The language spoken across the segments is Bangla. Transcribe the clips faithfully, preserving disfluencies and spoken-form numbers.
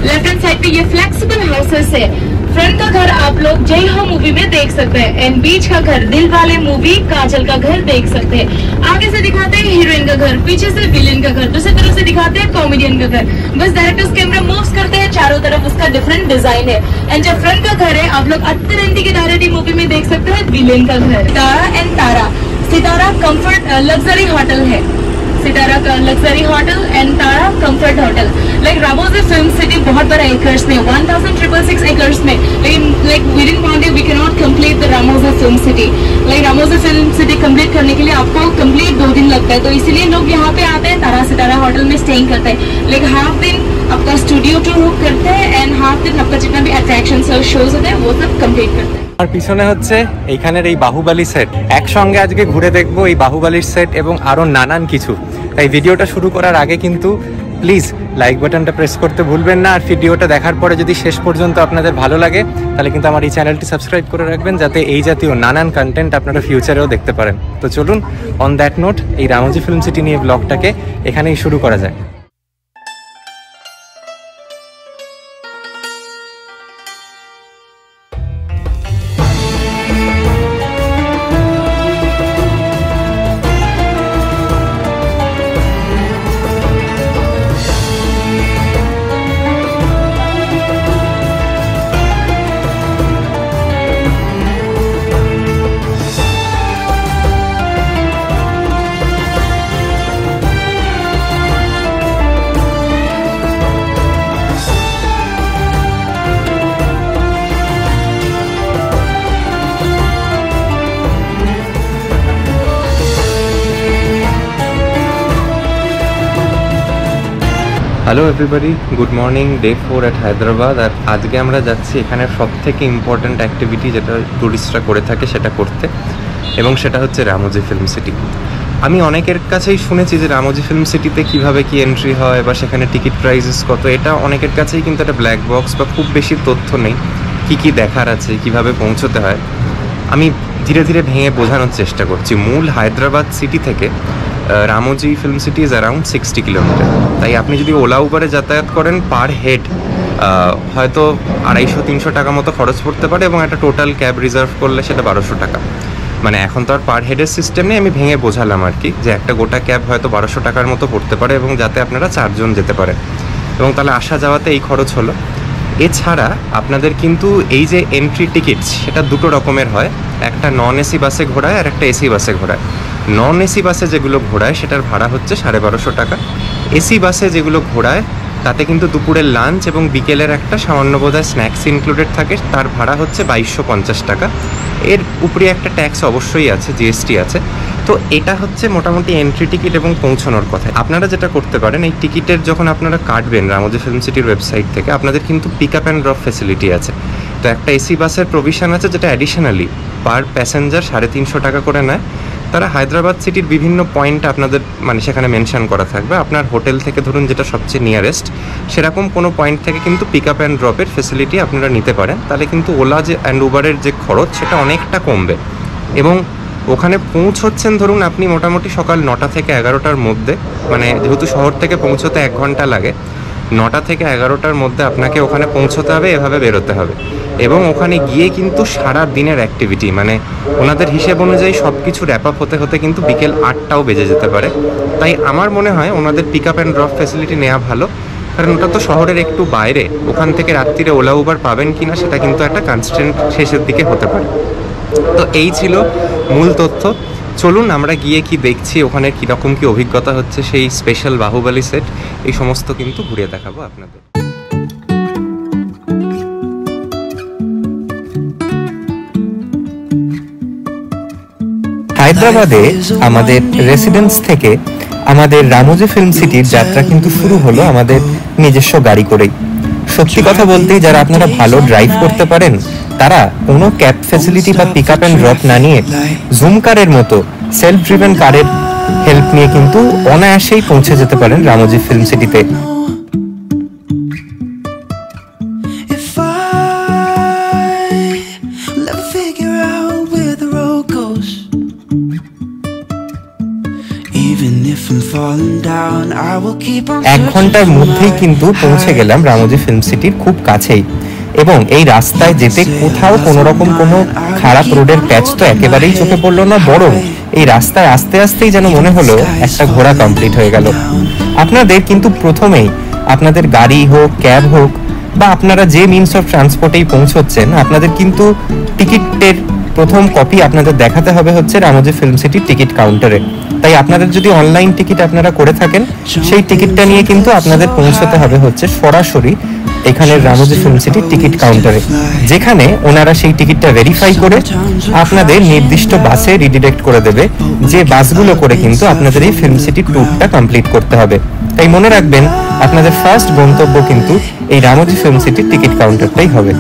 लेफ्ट हैंड साइड पे ये फ्लेक्सिबल हाउसेस है। फ्रंट का घर आप लोग जय हो मूवी में देख सकते हैं एंड बीच का घर दिल वाले मूवी काजल का घर देख सकते हैं। आगे से दिखाते हैं हीरोइन का घर, पीछे से विलेन का घर, दूसरी तरफ से दिखाते हैं कॉमेडियन का घर। बस डायरेक्टर्स कैमरा मूव्स करते हैं, चारों तरफ उसका डिफरेंट डिजाइन है। एंड जब फ्रंट का घर है आप लोग अत्तरंती की दारेडी मूवी में देख सकते हैं विलेन का घर। Tara and Tara, Sitara comfort luxury hotel है, सितारा का luxury hotel and Tara comfort hotel. Like Ramoji film city बहुत बड़ा एकर्स में, one thousand triple six acres में, लेकिन like within one day we can not complete the Ramoji film city. Like Ramoji film city complete करने के लिए आपको कंप्लीट दो दिन लगता है, तो इसीलिए लोग यहाँ पे आते हैं, तारा सितारा होटल में स्टेइंग करते हैं। लाइक हाफ दिन आपका स्टूडियो टूर करते हैं एंड हाफ दिन आपका जितना भी अट्रैक्शन शोज होते हैं वो सब कंप्लीट करते हैं। আর পিছনে হচ্ছে এইখানের এই বাহুবলী সেট, একসঙ্গে আজকে ঘুরে দেখবো এই বাহুবলীর সেট এবং আরো নানান কিছু। তাই ভিডিওটা শুরু করার আগে কিন্তু প্লিজ লাইক বাটনটা প্রেস করতে ভুলবেন না। আর ভিডিওটা দেখার পরে যদি শেষ পর্যন্ত আপনাদের ভালো লাগে তাহলে কিন্তু আমার এই চ্যানেলটি সাবস্ক্রাইব করে রাখবেন, যাতে এই জাতীয় নানান কন্টেন্ট আপনারা ফিউচারেও দেখতে পারেন। তো চলুন অন দ্যাট নোট এই রামোজি ফিল্ম সিটি নিয়ে ব্লগটাকে এখানেই শুরু করা যায়। Hello everybody, good morning. Day four at Hyderabad. আর আজকে আমরা যাচ্ছি এখানে সব থেকে ইম্পর্ট্যান্ট অ্যাক্টিভিটি যেটা ট্যুরিস্টরা করে থাকে সেটা করতে, এবং সেটা হচ্ছে রামোজি ফিল্ম সিটি। আমি অনেকের কাছেই শুনেছি যে রামোজি ফিল্ম সিটিতে কীভাবে কি এন্ট্রি হয় বা সেখানে টিকিট প্রাইসেস কত, এটা অনেকের কাছেই কিন্তু একটা ব্ল্যাক বক্স বা খুব বেশি তথ্য নেই কি কি দেখার আছে, কিভাবে পৌঁছতে হয়। আমি ধীরে ধীরে ভেঙে বোঝানোর চেষ্টা করছি। মূল হায়দ্রাবাদ সিটি থেকে Ramoji film city is around sixty kilometre. তাই আপনি যদি ওলা উবারে যাতায়াত করেন পার হেড হয়তো আড়াইশো তিনশো টাকা মতো খরচ পড়তে পারে, এবং একটা টোটাল ক্যাব রিজার্ভ করলে সেটা বারোশো টাকা। মানে এখন তো আর পার হেডের সিস্টেম নেই, আমি ভেঙে বোঝালাম আর কি, যে একটা গোটা ক্যাব হয়তো বারোশো টাকার মতো পড়তে পারে, এবং যাতে আপনারা চারজন যেতে পারেন, এবং তাহলে আসা যাওয়াতে এই খরচ হলো। এছাড়া আপনাদের কিন্তু এই যে এন্ট্রি টিকিট সেটা দুটো রকমের হয়, একটা নন এসি বাসে ঘোরায় আর একটা এসি বাসে ঘোরায়। নন এসি বাসে যেগুলো ঘোরায় সেটার ভাড়া হচ্ছে সাড়ে বারোশো টাকা। এসি বাসে যেগুলো ঘোরায় তাতে কিন্তু দুপুরের লাঞ্চ এবং বিকেলের একটা সামান্য বোধহয় স্ন্যাক্স ইনক্লুডেড থাকে, তার ভাড়া হচ্ছে বাইশশো পঞ্চাশ টাকা। এর উপরে একটা ট্যাক্স অবশ্যই আছে, জিএসটি আছে। তো এটা হচ্ছে মোটামুটি এন্ট্রি টিকিট এবং পৌঁছানোর কথা। আপনারা যেটা করতে পারেন, এই টিকিটের যখন আপনারা কাটবেন রামোজি ফিল্ম সিটির ওয়েবসাইট থেকে, আপনাদের কিন্তু pick up and drop facility আছে। তো একটা এসি বাসের প্রভিশন আছে যেটা অ্যাডিশনালি পার প্যাসেঞ্জার সাড়ে তিনশো টাকা করে নেয়। তারা হায়দ্রাবাদ সিটির বিভিন্ন পয়েন্ট আপনাদের মানে সেখানে মেনশন করা থাকবে। আপনার হোটেল থেকে ধরুন যেটা সবচেয়ে নিয়ারেস্ট, সেরকম কোনো পয়েন্ট থেকে কিন্তু পিক আপ অ্যান্ড ড্রপের ফেসিলিটি আপনারা নিতে পারেন। তাহলে কিন্তু ওলা যে অ্যান্ড উবারের যে খরচ সেটা অনেকটা কমবে। এবং ওখানে পৌঁছচ্ছেন ধরুন আপনি মোটামুটি সকাল নটা থেকে এগারোটার মধ্যে, মানে যেহেতু শহর থেকে পৌঁছতে এক ঘন্টা লাগে, নটা থেকে এগারোটার মধ্যে আপনাকে ওখানে পৌঁছতে হবে, এভাবে বেরোতে হবে। এবং ওখানে গিয়ে কিন্তু সারা দিনের অ্যাক্টিভিটি, মানে ওনাদের হিসেব অনুযায়ী সব কিছু র্যাপ আপ হতে হতে কিন্তু বিকেল আটটাও বেজে যেতে পারে। তাই আমার মনে হয় ওনাদের pick up and drop facility নেওয়া ভালো, কারণ ওটা তো শহরের একটু বাইরে। ওখান থেকে রাত্রিরে ওলা উবার পাবেন কি না সেটা কিন্তু একটা কনস্ট্যান্ট শেষের দিকে হতে পারে। তো এই ছিল মূল তথ্য। চলুন আমরা গিয়ে কি দেখছি, ওখানে কীরকম কী অভিজ্ঞতা হচ্ছে, সেই স্পেশাল বাহুবলী সেট, এই সমস্ত কিন্তু ঘুরে দেখাবো আপনাদের। হায়দ্রাবাদে আমাদের রেসিডেন্স থেকে আমাদের রামোজি ফিল্ম সিটির যাত্রা কিন্তু শুরু হলো আমাদের নিজস্ব গাড়ি করেই। সত্যি কথা বলতে যারা আপনারা ভালো ড্রাইভ করতে পারেন তারা কোনো ক্যাব ফ্যাসিলিটি বা পিক আপ অ্যান্ড ড্রপ না নিয়ে জুম কারের মতো সেলফ ড্রিভেন কারের হেল্প নিয়ে কিন্তু অনায়াসেই পৌঁছে যেতে পারেন রামোজি ফিল্ম সিটিতে। Even if I'm falling down এক ঘন্টার মধ্যেই কিন্তু পৌঁছে গেলাম রামোজি ফিল্ম সিটির খুব কাছেই, এবং এই রাস্তায় যেতে কোথাও কোনো রকম কোনো খারাপ রোডের প্যাচ তো একেবারেই চোখে পড়লো না, বরং এই রাস্তায় আস্তে আস্তেই যেন মনে হলো একটা ঘোরা কমপ্লিট হয়ে গেল। আপনাদের কিন্তু প্রথমেই আপনাদের গাড়ি হোক, ক্যাব হোক, বা আপনারা যে মিনস অফ ট্রান্সপোর্টেই পৌঁছচ্ছেন, আপনাদের কিন্তু টিকিটের প্রথম কপি আপনাদের দেখাতে হবে হচ্ছে রামোজি ফিল্ম সিটির টিকিট কাউন্টারে। তাই আপনাদের যদি অনলাইন টিকিট আপনারা করে থাকেন, সেই টিকিটটা নিয়ে কিন্তু আপনাদের পৌঁছতে হবে হচ্ছে সরাসরি এখানে রামোজি ফিল্ম সিটির টিকিট কাউন্টারে, যেখানে ওনারা সেই টিকিটটা ভেরিফাই করে আপনাদের নির্দিষ্ট বাসে রিডিরেক্ট করে দেবে, যে বাসগুলো করে কিন্তু আপনাদের এই ফিল্ম সিটির ট্যুরটা কমপ্লিট করতে হবে। তাই মনে রাখবেন, আপনাদের ফার্স্ট গন্তব্য কিন্তু এই রামোজি ফিল্ম সিটির টিকিট কাউন্টারটাই হবে।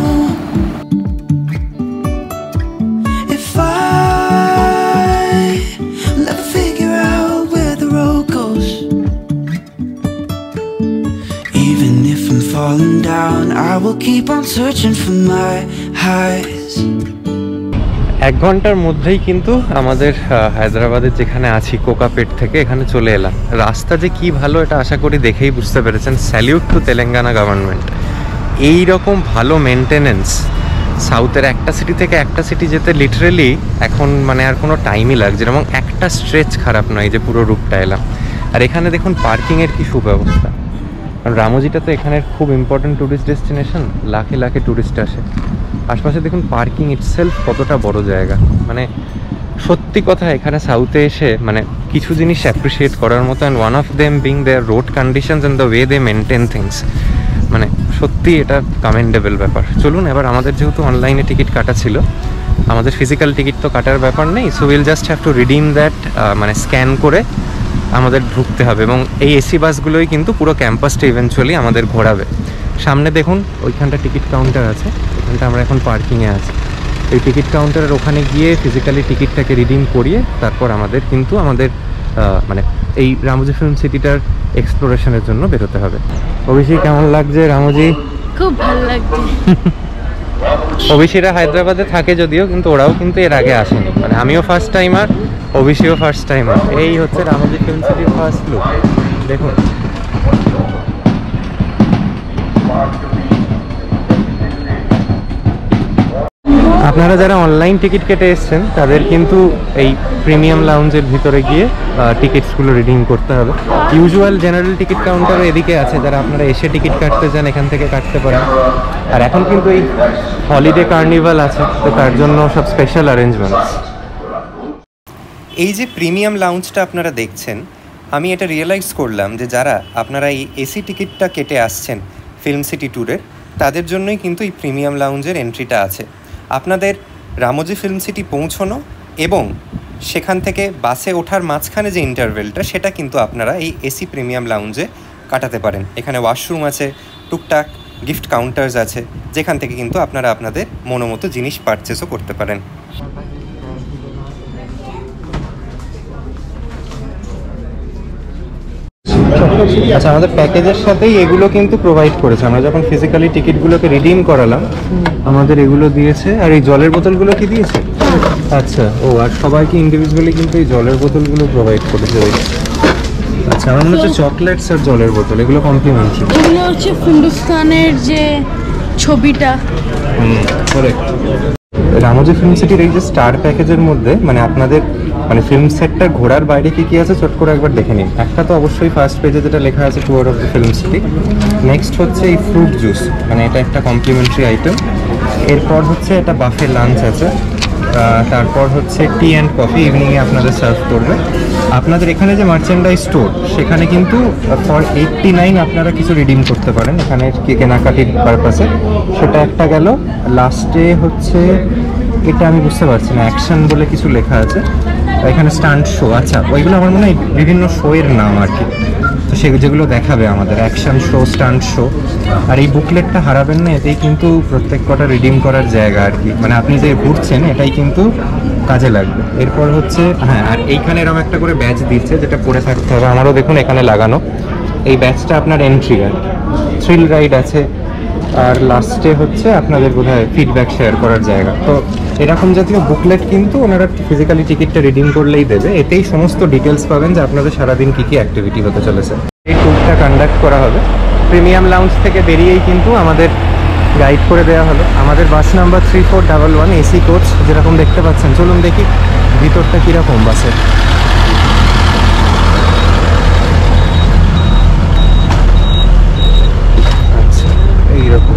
Falling down, I will keep on searching for my highs. এক ঘন্টার মধ্যেই কিন্তু আমাদের হায়দ্রাবাদের যেখানে আছি কোকাপেট থেকে এখানে চলে এলাম। রাস্তা যে কি ভালো এটা আশা করি দেখেই বুঝতে পেরেছেন। Salute to Telangana government. এই রকম ভালো মেনটেনেন্স সাউথের একটা সিটি থেকে একটা সিটি যেতে লিটারেলি এখন মানে আর কোনো টাইমই লাগছে, এবং একটা স্ট্রেচ খারাপ নয় যে পুরো রুটটা এলাম। আর এখানে দেখুন পার্কিংয়ের কি সুব্যবস্থা, কারণ রামোজিটা তো এখানের খুব ইম্পর্টেন্ট ট্যুরিস্ট ডেস্টিনেশন, লাখে লাখে ট্যুরিস্ট আসে। আশপাশে দেখুন পার্কিং ইটসেলফ কতটা বড় জায়গা। মানে সত্যি কথা এখানে সাউথে এসে মানে কিছু জিনিস অ্যাপ্রিসিয়েট করার মতো, and one of them being their road conditions and the way they maintain things. মানে সত্যি এটা কমেন্ডেবল ব্যাপার। চলুন এবার, আমাদের যেহেতু অনলাইনে টিকিট কাটা ছিল, আমাদের ফিজিক্যাল টিকিট তো কাটার ব্যাপার নেই, so will just have to redeem that, মানে স্ক্যান করে আমাদের ঢুকতে হবে। এবং এই এসি বাসগুলোই কিন্তু পুরো ক্যাম্পাসটা ইভেনচুয়ালি আমাদের ঘোরাবে। সামনে দেখুন ওইখানটা টিকিট কাউন্টার আছে, ওইখানটা আমরা এখন পার্কিংয়ে আছি। এই টিকিট কাউন্টারের ওখানে গিয়ে ফিজিক্যালি টিকিটটাকে রিডিম করিয়ে তারপর আমাদের কিন্তু আমাদের মানে এই রামোজি ফিল্ম সিটিটার এক্সপ্লোরেশনের জন্য বেরোতে হবে। অভিষেক কেমন লাগছে রামোজি? খুব ভালো লাগছে। অভিষেকরা হায়দ্রাবাদে থাকে যদিও, কিন্তু ওরাও কিন্তু এর আগে আসেনি। মানে আমিও ফার্স্ট টাইমার, অভিষেকও ফার্স্ট টাইমার। এই হচ্ছে রামোজি ফিল্ম সিটির ফার্স্ট লুক। দেখুন আপনারা যারা অনলাইন টিকিট কেটে এসছেন তাদের কিন্তু এই প্রিমিয়াম লাউঞ্জের ভিতরে গিয়ে টিকিটসগুলো রিডিম করতে হবে। ইউজুয়াল জেনারেল টিকিট কাউন্টারও এদিকে আছে, যারা আপনারা এসে টিকিট কাটতে চান এখান থেকে কাটতে পারেন। আর এখন কিন্তু এই হলিডে কার্নিভাল আছে, তো তার জন্য সব স্পেশাল অ্যারেঞ্জমেন্টস। এই যে প্রিমিয়াম লাউঞ্জটা আপনারা দেখছেন, আমি এটা রিয়েলাইজ করলাম যে যারা আপনারা এই এসি টিকিটটা কেটে আসছেন ফিল্ম সিটি ট্যুরের, তাদের জন্যই কিন্তু এই প্রিমিয়াম লাউঞ্জের এন্ট্রিটা আছে। আপনাদের রামোজি ফিল্ম সিটি পৌঁছানো এবং সেখান থেকে বাসে ওঠার মাঝখানে যে ইন্টারভেলটা, সেটা কিন্তু আপনারা এই এসি প্রিমিয়াম লাউঞ্জে কাটাতে পারেন। এখানে ওয়াশরুম আছে, টুকটাক গিফট কাউন্টার্স আছে, যেখান থেকে কিন্তু আপনারা আপনাদের মনোমতো জিনিস পারচেসও করতে পারেন। আচ্ছা, আমাদের প্যাকেজের সাথেই এগুলো কিন্তু প্রোভাইড করেছে। আমরা যখন ফিজিক্যালি টিকিটগুলোকে রিডিম করালাম, আমাদের এগুলো দিয়েছে। আর এই জলের বোতলগুলো কি দিয়েছে? আচ্ছা, ও আর সবাইকে ইন্ডিভিজুয়ালি কিন্তু এই জলের বোতলগুলো প্রোভাইড করেছে। আচ্ছা, আমার মনে হচ্ছে চকলেটস আর জলের বোতল এগুলো কমপ্লিমেন্টারি। এগুলো হচ্ছে হিন্দুস্তানের যে ছবিটা। হুম, কারেক্ট। রামোজি ফিল্ম সিটির এই যে স্টার প্যাকেজের মধ্যে মানে আপনাদের মানে ফিল্ম সেটটা ঘোরার বাইরে কি কি আছে ছোট করে একবার দেখে নিন। একটা তো অবশ্যই ফার্স্ট পেজে যেটা লেখা আছে tour of the film city. Next হচ্ছে এই ফ্রুট জুস, মানে এটা একটা কমপ্লিমেন্টারি আইটেম। এরপর হচ্ছে এটা বাফে লাঞ্চ আছে। তারপর হচ্ছে টি অ্যান্ড কফি ইভিনিংয়ে আপনাদের সার্ভ করবে। আপনাদের এখানে যে মার্চেন্ডাইজ স্টোর, সেখানে কিন্তু ফর এইটটি নাইন আপনারা কিছু রিডিম করতে পারেন এখানে কেনাকাটির পারপাসে। সেটা একটা গেল। লাস্টে হচ্ছে এটা আমি বুঝতে পারছি না, অ্যাকশন বলে কিছু লেখা আছে এখানে, স্টান্ট শো। আচ্ছা, ওইগুলো আমার মনে হয় বিভিন্ন শোয়ের নাম আর কি, তো সে যেগুলো দেখাবে আমাদের অ্যাকশন শো, স্টান্ট শো। আর এই বুকলেটটা হারাবেন না, এতেই কিন্তু প্রত্যেক কটা রিডিম করার জায়গা আর কি, মানে আপনি যে ঘুরছেন এটাই কিন্তু কাজে লাগবে। এরপর হচ্ছে হ্যাঁ, আর এইখানে এরকম একটা করে ব্যাচ দিচ্ছে যেটা পরে থাকতে হবে। আমারও দেখুন এখানে লাগানো এই ব্যাচটা আপনার এন্ট্রি। আর থ্রিল রাইড আছে, আর লাস্টে হচ্ছে আপনাদের বোধহয় ফিডব্যাক শেয়ার করার জায়গা। তো এরকম জাতীয় বুকলেট কিন্তু ওনারা ফিজিক্যালি টিকিটটা রিডিম করলেই দেবে, এতেই সমস্ত ডিটেলস পাবেন যে আপনাদের সারাদিন কী কী অ্যাক্টিভিটি হতে চলেছে। এই ট্যুরটা কন্ডাক্ট করা হবে প্রিমিয়াম লাউঞ্জ থেকে বেরিয়েই কিন্তু আমাদের গাইড করে দেওয়া হলো। আমাদের bus number three four double one AC coach যেরকম দেখতে পাচ্ছেন। চলুন দেখি ভিতরটা কীরকম বাসের। আচ্ছা এইরকম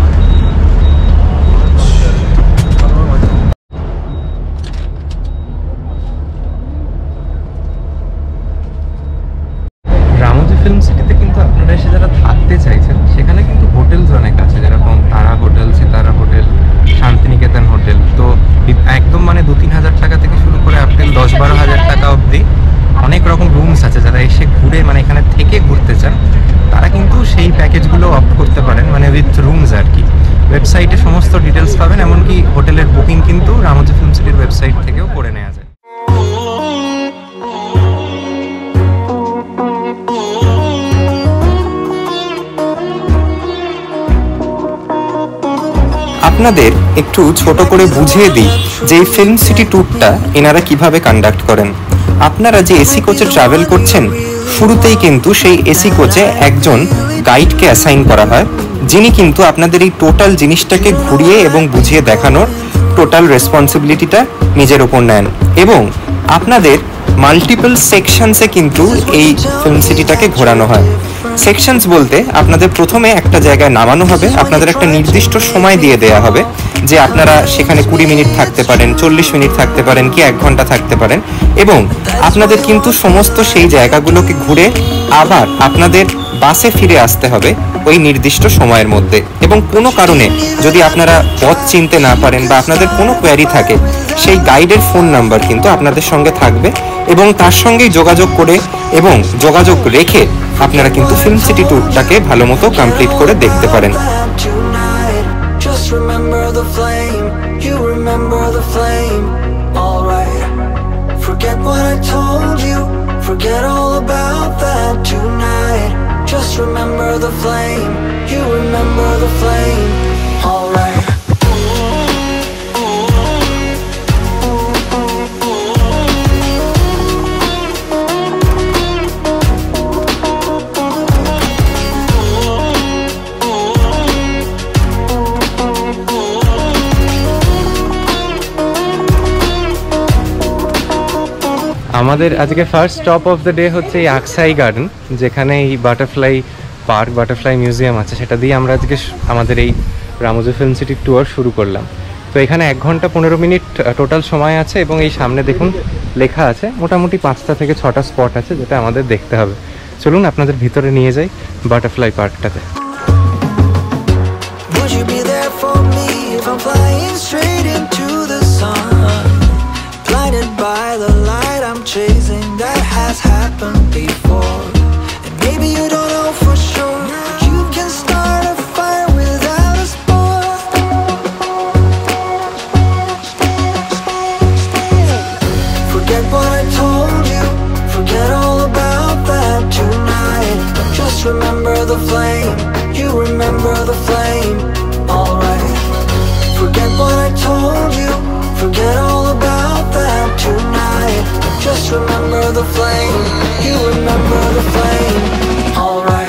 রামোজি ফিল্ম সিটিতে কিন্তু আপনারা এসে যারা থাকতে চাইছেন সেখানে কিন্তু হোটেলস অনেক আছে, যেরকম Tara hotel, Sitara hotel, Shantiniketan hotel. তো একদম মানে দু তিন হাজার টাকা থেকে শুরু করে আপনি দশ বারো হাজার টাকা অবধি অনেক রকম রুমস আছে। যারা এসে ঘুরে মানে এখানে থেকে ঘুরতে চান তারা কিন্তু সেই প্যাকেজগুলো অপ্ট করতে পারেন, মানে উইথ রুমস আর কি। ওয়েবসাইটে সমস্ত ডিটেলস পাবেন, এমনকি হোটেলের বুকিং কিন্তু রামোজি ফিল্ম সিটির ওয়েবসাইট থেকেও করে নেওয়া যায়। আপনাদের একটু ছোট করে বুঝিয়ে দিই যে এই ফিল্ম সিটি ট্যুরটা এনারা কিভাবে কন্ডাক্ট করেন। আপনারা যে এসি কোচে ট্রাভেল করছেন, শুরুতেই কিন্তু সেই এসি কোচে একজন গাইডকে অ্যাসাইন করা হয়, যিনি কিন্তু আপনাদের এই টোটাল জিনিসটাকে ঘুরিয়ে এবং বুঝিয়ে দেখানোর টোটাল রেসপন্সিবিলিটিটা নিজের ওপর নেন। এবং আপনাদের মাল্টিপল সেকশনসে কিন্তু এই ফিল্ম সিটিটাকে ঘোরানো হয়। সেকশনস বলতে আপনাদের প্রথমে একটা জায়গায় নামানো হবে, আপনাদের একটা নির্দিষ্ট সময় দিয়ে দেয়া হবে যে আপনারা সেখানে কুড়ি মিনিট থাকতে পারেন, চল্লিশ মিনিট থাকতে পারেন, কি এক ঘন্টা থাকতে পারেন। এবং আপনাদের কিন্তু সমস্ত সেই জায়গাগুলোকে ঘুরে আবার আপনাদের বাসে ফিরে আসতে হবে ওই নির্দিষ্ট সময়ের মধ্যে। এবং কোনো কারণে যদি আপনারা পথ চিনতে না পারেন বা আপনাদের কোনো কোয়ারি থাকে, সেই গাইডের ফোন নাম্বার কিন্তু আপনাদের সঙ্গে থাকবে এবং তার সঙ্গেই যোগাযোগ করে এবং যোগাযোগ রেখে আপনারা কিন্তু ফিল্ম সিটি ট্যুরটাকে ভালো মতো কমপ্লিট করে দেখতে পারেন। Forget all about that tonight. Just remember the flame. You remember the flame. Alright. আমাদের আজকে first stop of the day হচ্ছে এই আকসাই গার্ডেন, যেখানে এই বাটারফ্লাই পার্ক, বাটারফ্লাই মিউজিয়াম আছে। সেটা দিয়ে আমরা আজকে আমাদের এই রামোজি ফিল্ম সিটির ট্যুর শুরু করলাম। তো এখানে এক ঘন্টা পনেরো মিনিট টোটাল সময় আছে এবং এই সামনে দেখুন লেখা আছে মোটামুটি পাঁচটা থেকে ছটা স্পট আছে যেটা আমাদের দেখতে হবে। চলুন আপনাদের ভিতরে নিয়ে যাই বাটারফ্লাই পার্কটাতে। Chasing that has happened before, and maybe you don't know for sure, but you can start a fire without a spark. Forget what I told you, forget all about that tonight. Just remember the flame, you remember the flame. Alright. Forget what I told you, forget all about that tonight. Just remember the flame, you remember the flame. Alright.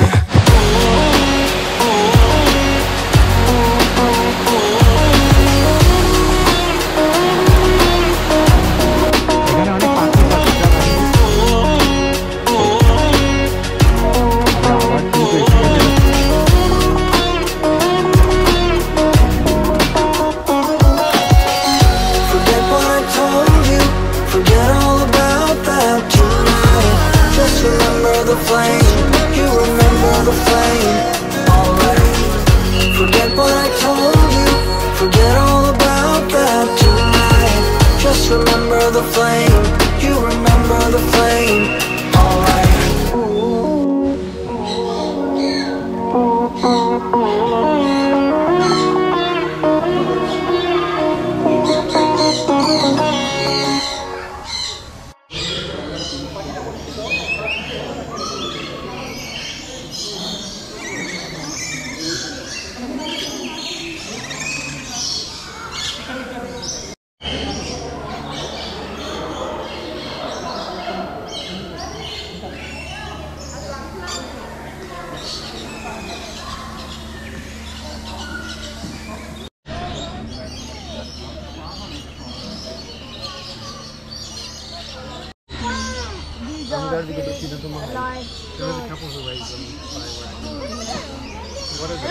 to get to see the Mahal. There was a couple who raised them fireworks. What is it?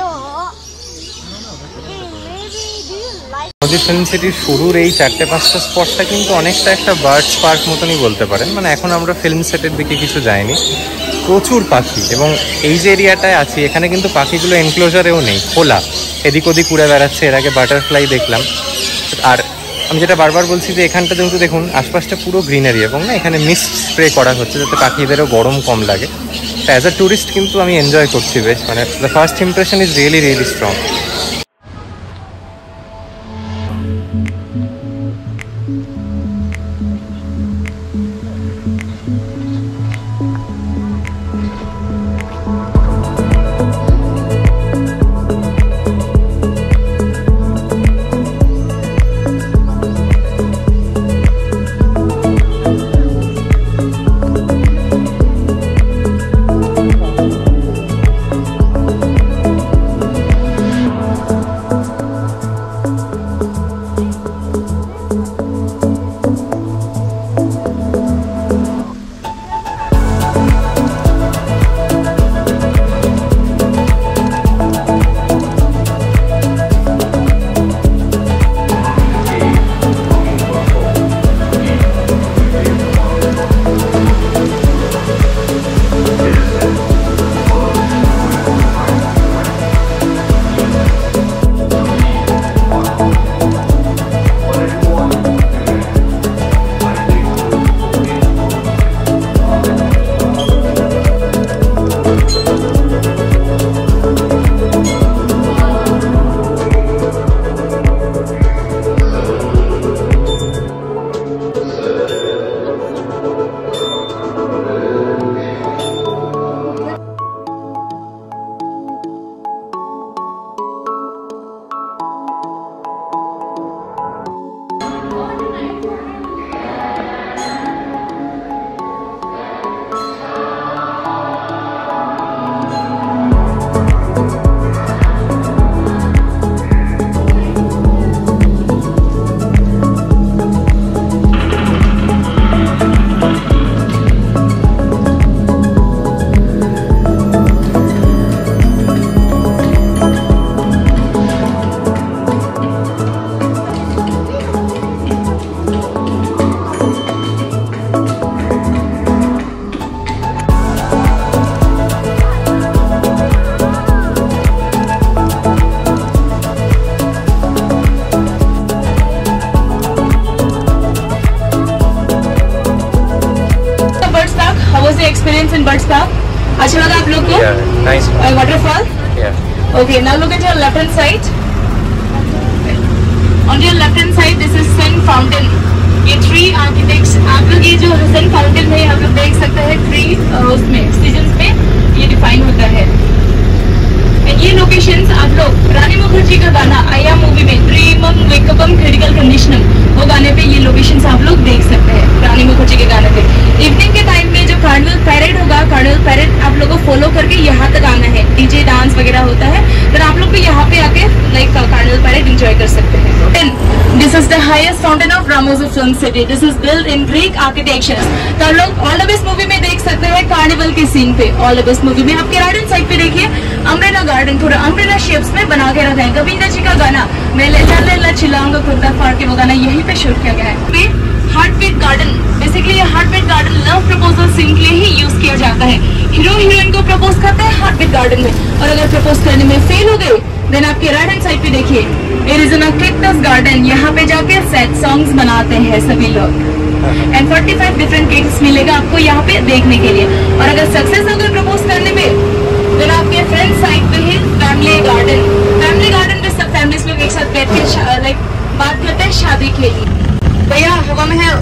Ramoji film সিটির শুরুর এই চারটে পাঁচটা স্পটটা কিন্তু অনেকটা একটা বার্ডস পার্ক মতনই বলতে পারেন। মানে এখন আমরা ফিল্ম সেটের দিকে কিছু যাইনি, প্রচুর পাখি। এবং এই যে এরিয়াটায় আছি এখানে কিন্তু পাখিগুলো এনক্লোজারেও নেই, খোলা, এদিক ওদিক উড়ে বেড়াচ্ছে। এর আগে বাটারফ্লাই দেখলাম। আর আমি যেটা বারবার বলছি যে এখানটা যেহেতু দেখুন আশপাশটা পুরো গ্রিনারি এবং না এখানে মিস্ট স্প্রে করা হচ্ছে যাতে পাখিদেরও গরম কম লাগে। তো অ্যাজ আ ট্যুরিস্ট কিন্তু আমি এনজয় করছি বেশ। মানে the first impression is really really strong. Experience in Birds Park? अच्छा लगा आप लोग को? Yeah, nice. Uh, waterfall? Yeah. Okay, now look at your left hand side. On your left hand side, this is Sun Fountain. ये ट्री आर्किटेक्ट्स आप लोग ये जो सन फाउंटेन है आप लोग देख सकते हैं ट्री उसमें सीजन्स में ये डिफाइन होता है। एंड ये लोकेशंस आप लोग रानी मुखर्जी का गाना आया मूवी में ड्रीमम वेकअपम क्रिटिकल कंडीशनम वो गाने पे ये लोकेशंस आप लोग देख सकते हैं रानी मुखर्जी के गाने पे। इवनिंग के टाइम में जो कार्निवल पैरेड होगा, कार्निवल पैरेड आप लोगों को फॉलो करके यहाँ तक आना है, डीजे डांस वगैरह होता है, तो आप लोग भी यहाँ पे आके लाइक कार्निवल पैरेड एंजॉय कर सकते हैं। This is the highest fountain of Ramoji film city. This is build in Greek architecture. तो आप लोग ऑल द बेस्ट मूवी में देख सकते हैं कार्निवल के सीन पे। ऑल द बेस्ट मूवी में आपके राइट हैंड साइड पे देखिए अम्ब्रेला गार्डन, थोड़ा अम्ब्रेला शेप्स में बना के रखा है। गोविंदा जी का गाना मैं ले जा ले चिल्लाऊंगा कुर्ता फाड़ के वो गाना यहीं पे शूट किया गया है। हार्टबीट गार्डन, बेसिकली ये heartbeat garden love proposal scene के लिए ही यूज किया जाता है। हीरो हीरोइन को प्रपोज करते हैं हार्टबीट गार्डन में, और अगर प्रपोज करने में फेल हो गए देन आपके राइट हैंड साइड पे देखिए it is in a cactus garden. यहाँ पे जाके सैड सॉन्ग्स बनाते हैं सभी लोग। एंड पैंतालीस डिफरेंट केक्स मिलेगा आपको यहाँ पे देखने के लिए। और अगर सक्सेस हो गए प्रपोज करने में देन आपके फ्रेंड साइड पे ही फैमिली गार्डन। फैमिली गार्डन में सब फैमिलीज लोग एक साथ बैठ के लाइक बात करते हैं शादी के लिए। भैया हवा महल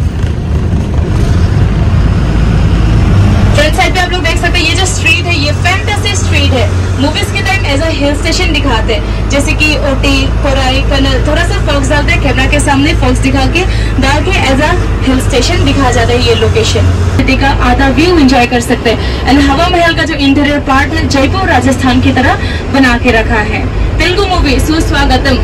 फ्रंट साइड पे आप लोग देख सकते हैं ये जो स्ट्रीट है ये फैंटेसी स्ट्रीट है। मूवीज के time as a hill station दिखाते हैं, जैसे कि ओटी कोराई कनल, थोड़ा सा फॉक्स डालते हैं कैमरा के सामने, फॉक्स दिखा के डाल के एज अ हिल स्टेशन दिखाया जाता है ये लोकेशन। सिटी का आधा व्यू एंजॉय कर सकते हैं। एंड हवा महल का जो इंटीरियर पार्ट है जयपुर राजस्थान की तरह बना के रखा है। तेलुगु मूवी सुस्वागतम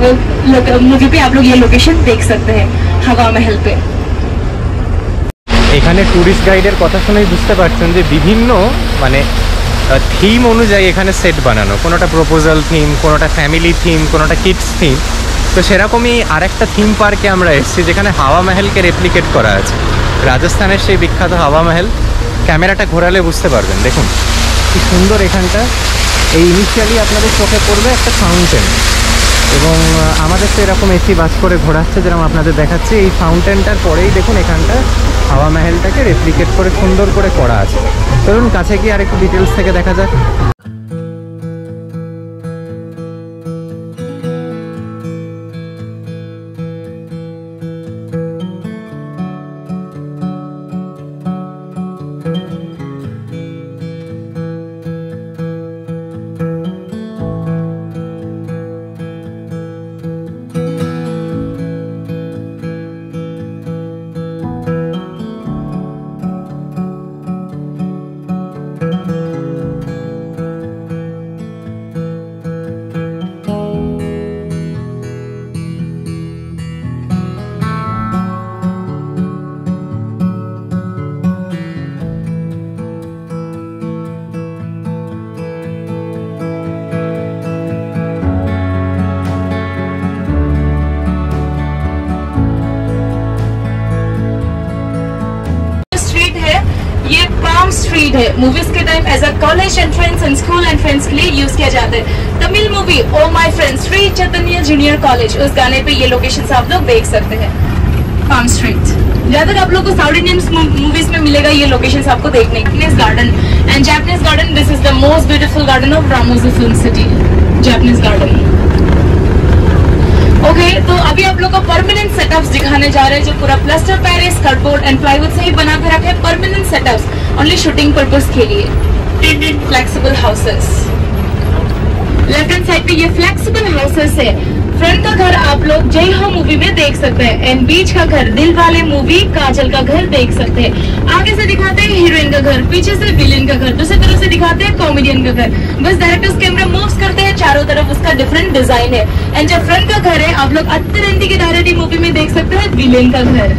मूवी पे आप लोग ये लोकेशन देख सकते हैं हवा महल पे। এখানে ট্যুরিস্ট গাইডের কথা শুনেই বুঝতে পারছেন যে বিভিন্ন মানে থিম অনুযায়ী এখানে সেট বানানো, কোনোটা প্রপোজাল থিম, কোনোটা ফ্যামিলি থিম, কোনোটা কিডস থিম। তো সেরকমই আরেকটা থিম পার্কে আমরা এসেছি যেখানে হাওয়া মহলকে রেপ্লিকেট করা আছে, রাজস্থানের সেই বিখ্যাত হাওয়া মহল। ক্যামেরাটা ঘোরালে বুঝতে পারবেন, দেখুন কি সুন্দর এখানটা। এই ইনিশিয়ালি আপনাদের চোখে পড়বে একটা ফাউন্টেন, এবং আমাদের তো এরকম এসি বাস করে ঘোরাচ্ছে যেরকম আপনাদের দেখাচ্ছি। এই ফাউন্টেনটার পরেই দেখুন এখানটা হাওয়া মহলটাকে রেপ্লিকেট করে সুন্দর করে করা আছে। চলুন কাছে গিয়ে আরেকটু ডিটেলস থেকে দেখা যাক। स्ट्रीट है, मूवीज के time as a college entrance and school entrance के लिए यूज किया जाता है। Tamil movie oh my friend Shri Chaitanya junior college, उस गाने पे ये लोकेशन आप लोग देख सकते हैं। पाम स्ट्रीट ज्यादातर आप लोग को साउथ इंडियन मूवीज में मिलेगा ये लोकेशन आपको देखने। Japanese garden and Japanese garden, this is the most beautiful garden of Ramoji film city, Japanese garden. Okay okay, तो अभी आप लोग को परमानेंट सेटअप्स दिखाने जा रहे हैं जो पूरा plaster Paris, cardboard and plywood से ही बना के रखे हैं। Permanent setups only shooting purpose के लिए। Flexible houses, left hand side पे ये फ्लेक्सिबल हाउसेस है। फ्रंट का घर आप लोग जय हो मूवी में देख सकते हैं, एंड बीच का घर दिल वाले मूवी काजल का घर देख सकते हैं। आगे से दिखाते हैं हीरोइन का घर, पीछे से विलेन का घर, दूसरी तरफ से दिखाते हैं कॉमेडियन का घर। बस डायरेक्टर्स कैमरा मूव्स करते हैं, चारों तरफ उसका डिफरेंट डिजाइन है। एंड जब फ्रंट का घर है आप लोग अत्तरंती की दारेडी मूवी में देख सकते हैं विलेन का घर।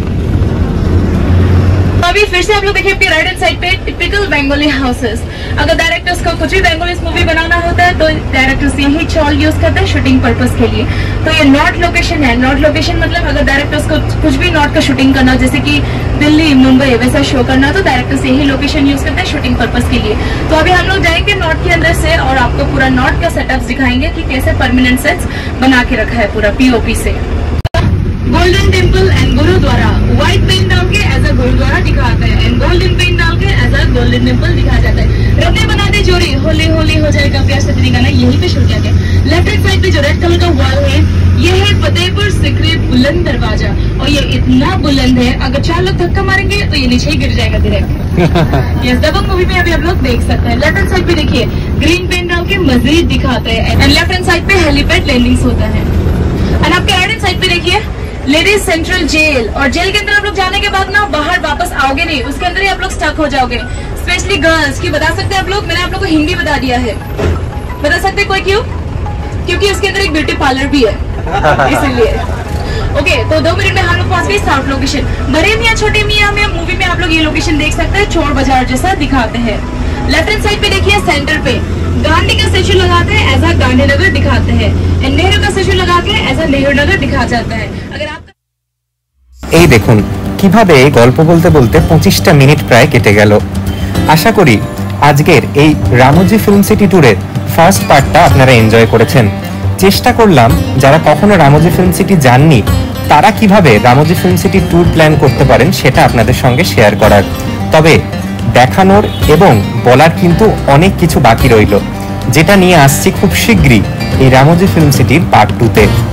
अभी फिर से आप लोग देखिए आपके राइट हैंड साइड पे टिपिकल बंगाली हाउसेस। अगर डायरेक्टर्स को कुछ भी बंगाली मूवी बनाना होता है तो डायरेक्टर्स यही चॉल यूज करते हैं शूटिंग पर्पस के लिए। तो ये नॉर्थ लोकेशन है। नॉर्थ लोकेशन मतलब अगर डायरेक्टर्स को कुछ भी नॉर्थ का शूटिंग करना हो, जैसे कि दिल्ली, मुंबई वैसा शो करना हो, तो डायरेक्टर्स यही लोकेशन यूज करते हैं शूटिंग पर्पस के लिए। तो अभी हम लोग जाएंगे नॉर्थ के अंदर से और आपको पूरा नॉर्थ का सेटअप दिखाएंगे कि कैसे परमानेंट सेट्स बना के रखा है पूरा पीओपी से। Golden temple and gurdwara white paint डाल के एज अ गुरुद्वारा दिखाते हैं, एंड गोल्डन पेंट डाल के एज अ गोल्डन टेम्पल दिखाया जाता है। रत्ने बना दे जोड़ी, होली होली हो जाएगा प्यार सजनी गाना यहीं पे शूट किया गया। लेफ्ट हैंड साइड पे जो रेड कलर का वॉल है ये है फतेहपुर सिकरी बुलंद दरवाजा, और ये इतना बुलंद है अगर चार लोग धक्का मारेंगे तो ये नीचे ही गिर जाएगा डायरेक्ट। ये दबंग मूवी में अभी आप लोग देख सकते हैं। लेफ्ट हैंड साइड पे देखिए ग्रीन पेंट डाल के मस्जिद दिखाते हैं, एंड लेफ्ट हैंड साइड पे हेलीपैड लैंडिंग्स होता है। एंड आपके राइट हैंड साइड पे देखिए लेडीज सेंट्रल जेल, और जेल के अंदर आप लोग जाने के बाद ना बाहर वापस आओगे नहीं, उसके अंदर ही आप लोग स्टक हो जाओगे। स्पेशली गर्ल्स की बता सकते हैं आप लोग, मैंने आप लोग को हिंदी बता दिया है, बता सकते हैं कोई क्यों? क्योंकि उसके अंदर एक ब्यूटी पार्लर भी है इसीलिए। ओके तो दो मिनट में हम लोग पहुंच गए साउथ लोकेशन। बड़े मियाँ छोटे मियाँ में मूवी में आप लोग ये लोकेशन देख सकते हैं, चोर बाजार जैसा दिखाते हैं। लेफ्ट हैंड साइड पे देखिए सेंटर पे गांधी का स्टेचू लगाते हैं, ऐसा गांधीनगर दिखाते हैं, एंड नेहरू का स्टेचू लगा के ऐसा नेहरू नगर दिखा जाता है। अगर आप এই দেখুন কিভাবে গল্প বলতে বলতে পঁচিশটা মিনিট প্রায় কেটে গেল। আশা করি আজকের এই রামোজি ফিল্ম সিটি ট্যুরের ফার্স্ট পার্টটা আপনারা এনজয় করেছেন। চেষ্টা করলাম যারা কখনো রামোজি ফিল্ম সিটি যাননি তারা কিভাবে Ramoji film city tour plan করতে পারেন সেটা আপনাদের সঙ্গে শেয়ার করার। তবে দেখানোর এবং বলার কিন্তু অনেক কিছু বাকি রইল, যেটা নিয়ে আসছি খুব শীঘ্রই এই রামোজি ফিল্ম সিটির পার্ট টুতে।